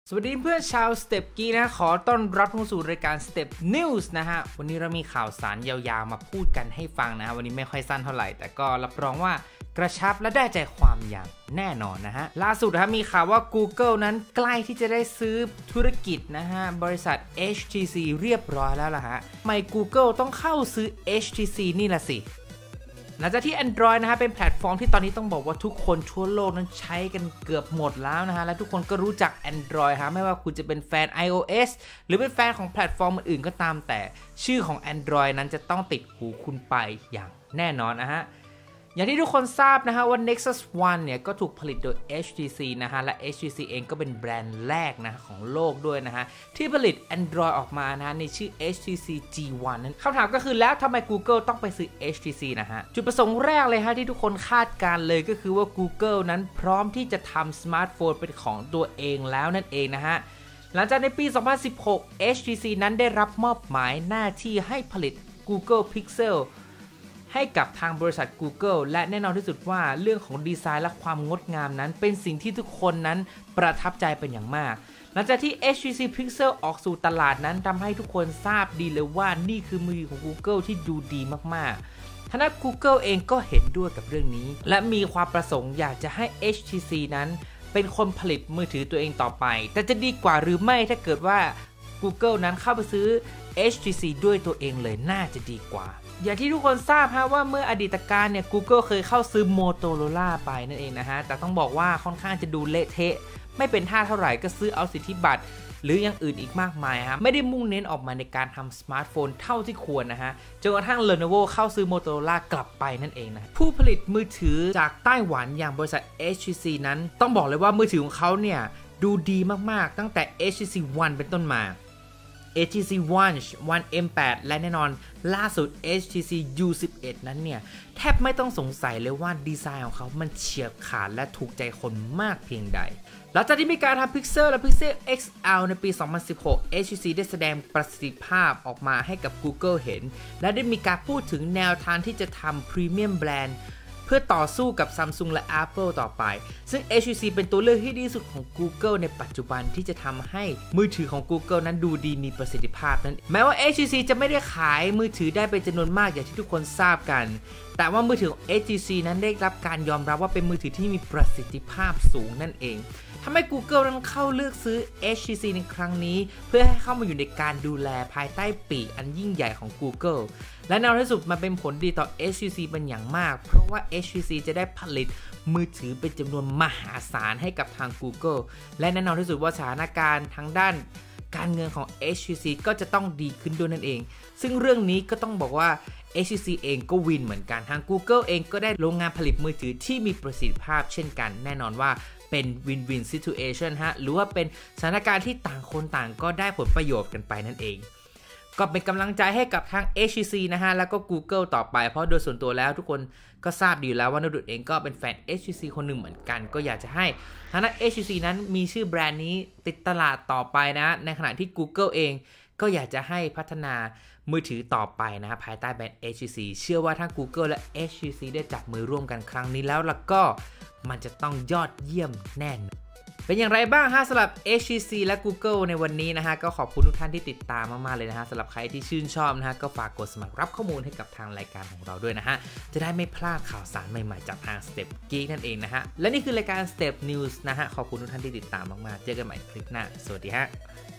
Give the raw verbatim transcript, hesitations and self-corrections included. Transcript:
สวัสดีเพื่อนชาว Step Geek นะขอต้อนรับเข้าสู่รายการ Step News นะฮะวันนี้เรามีข่าวสารยาวๆมาพูดกันให้ฟังนะฮะวันนี้ไม่ค่อยสั้นเท่าไหร่แต่ก็รับรองว่ากระชับและได้ใจความอย่างแน่นอนนะฮะล่าสุดนะมีข่าวว่า Google นั้นใกล้ที่จะได้ซื้อธุรกิจนะฮะบริษัท เอช ที ซี เรียบร้อยแล้วล่ะฮะทำไม Google ต้องเข้าซื้อ เอช ที ซี นี่ล่ะสิหลังจากที่ Android นะฮะเป็นแพลตฟอร์มที่ตอนนี้ต้องบอกว่าทุกคนทั่วโลกนั้นใช้กันเกือบหมดแล้วนะฮะและทุกคนก็รู้จัก Android ฮะไม่ว่าคุณจะเป็นแฟน iOS หรือเป็นแฟนของแพลตฟอร์มอื่นๆก็ตามแต่ชื่อของ Android นั้นจะต้องติดหูคุณไปอย่างแน่นอนนะฮะอย่างที่ทุกคนทราบนะฮะว่า Nexus วัน เนี่ยก็ถูกผลิตโดย เอช ที ซี นะฮะและ เอช ที ซี เองก็เป็นแบรนด์แรกนะของโลกด้วยนะฮะที่ผลิต Android ออกมานะฮะในชื่อ เอช ที ซี จี วัน นั้นคำถามก็คือแล้วทำไม Google ต้องไปซื้อ เอช ที ซี นะฮะจุดประสงค์แรกเลยฮะที่ทุกคนคาดการเลยก็คือว่า Google นั้นพร้อมที่จะทำสมาร์ทโฟนเป็นของตัวเองแล้วนั่นเองนะฮะหลังจากในปี สองพันสิบหก เอช ที ซี นั้นได้รับมอบหมายหน้าที่ให้ผลิต Google Pixelให้กับทางบริษัท Google และแน่นอนที่สุดว่าเรื่องของดีไซน์และความงดงามนั้นเป็นสิ่งที่ทุกคนนั้นประทับใจเป็นอย่างมากหลังจากที่ เอช ที ซี Pixel ออกสู่ตลาดนั้นทำให้ทุกคนทราบดีเลยว่านี่คือมือของ Google ที่ดูดีมากๆทางด้าน Google เองก็เห็นด้วยกับเรื่องนี้และมีความประสงค์อยากจะให้ เอช ที ซี นั้นเป็นคนผลิตมือถือตัวเองต่อไปแต่จะดีกว่าหรือไม่ถ้าเกิดว่า Google นั้นเข้าไปซื้อ เอช ที ซี ด้วยตัวเองเลยน่าจะดีกว่าอย่างที่ทุกคนทราบฮะว่าเมื่ออดีตการเนี่ย Google เคยเข้าซื้อ Motorola ไปนั่นเองนะฮะแต่ต้องบอกว่าค่อนข้างจะดูเละเทะไม่เป็นท่าเท่าไหร่ก็ซื้อเอาสิทธิบัตรหรืออย่างอื่นอีกมากมายฮะไม่ได้มุ่งเน้นออกมาในการทำสมาร์ทโฟนเท่าที่ควรนะฮะจนกระทั่ง Lenovo เข้าซื้อ Motorola กลับไปนั่นเองนะผู้ผลิตมือถือจากไต้หวันอย่างบริษัท เอช ที ซี นั้นต้องบอกเลยว่ามือถือของเขาเนี่ยดูดีมากๆตั้งแต่ เอช ที ซี วัน เป็นต้นมาเอช ที ซี วัน วัน เอ็ม แปด และแน่นอนล่าสุด เอช ที ซี ยู สิบเอ็ด นั้นเนี่ยแทบไม่ต้องสงสัยเลยว่าดีไซน์ของเขามันเฉียบขาดและถูกใจคนมากเพียงใดหลังจากที่มีการทำ Pixel และ Pixel เอ็กซ์ แอล ในปี สองพันสิบหก เอช ที ซี ได้แสดงประสิทธิภาพออกมาให้กับ Google เห็นและได้มีการพูดถึงแนวทางที่จะทำ Premium Brandเพื่อต่อสู้กับ Samsung และ Apple ต่อไปซึ่ง เอช ที ซี เป็นตัวเลือกที่ดีที่สุดของ Google ในปัจจุบันที่จะทำให้มือถือของ Google นั้นดูดีมีประสิทธิภาพนั้นแม้ว่า เอช ที ซี จะไม่ได้ขายมือถือได้เป็นจำนวนมากอย่างที่ทุกคนทราบกันแต่ว่ามือถือของ เอช ที ซี นั้นได้รับการยอมรับว่าเป็นมือถือที่มีประสิทธิภาพสูงนั่นเองทำให้ Google นั้นเข้าเลือกซื้อ เอช ที ซี ในครั้งนี้เพื่อให้เข้ามาอยู่ในการดูแลภายใต้ปีกอันยิ่งใหญ่ของ Google และในที่สุดมันเป็นผลดีต่อ เอช ที ซี เป็นอย่างมากเพราะว่า เอช ที ซี จะได้ผลิตมือถือเป็นจำนวนมหาศาลให้กับทาง Google และแน่นอนที่สุดว่าสถานการณ์ทางด้านการเงินของ เอช ที ซี ก็จะต้องดีขึ้นด้วยนั่นเองซึ่งเรื่องนี้ก็ต้องบอกว่า เอช ที ซี เองก็วินเหมือนกันทาง Google เองก็ได้โรงงานผลิตมือถือที่มีประสิทธิภาพเช่นกันแน่นอนว่าเป็นวินวินซิทูเอชันฮะหรือว่าเป็นสถานการณ์ที่ต่างคนต่างก็ได้ผลประโยชน์กันไปนั่นเองก็เป็นกำลังใจให้กับทาง เอช ที ซี นะฮะแล้วก็ Google ต่อไปเพราะโดยส่วนตัวแล้วทุกคนก็ทราบดีแล้วว่านดุดเองก็เป็นแฟน เอช ที ซี คนหนึ่งเหมือนกันก็อยากจะให้ทางด้าน เอช ที ซี นั้นมีชื่อแบรนด์นี้ติดตลาดต่อไปนะในขณะที่ Google เองก็อยากจะให้พัฒนามือถือต่อไปนะฮะภายใต้แบรนด์ เอช ที ซี เชื่อว่าถ้า Google และ เอช ที ซี ได้จับมือร่วมกันครั้งนี้แล้วแล้วก็มันจะต้องยอดเยี่ยมแน่นเป็นอย่างไรบ้างฮะสำหรับ เอช ที ซี และ Google ในวันนี้นะฮะก็ขอบคุณทุกท่านที่ติดตามมากๆเลยนะฮะสำหรับใครที่ชื่นชอบนะฮะก็ฝากกดสมัครรับข้อมูลให้กับทางรายการของเราด้วยนะฮะจะได้ไม่พลาดข่าวสารใหม่ๆจากทาง Step Geek นั่นเองนะฮะและนี่คือรายการ Step News นะฮะขอบคุณทุกท่านที่ติดตามมากๆเจอกันใหม่คลิปหน้าสวัสดีฮะ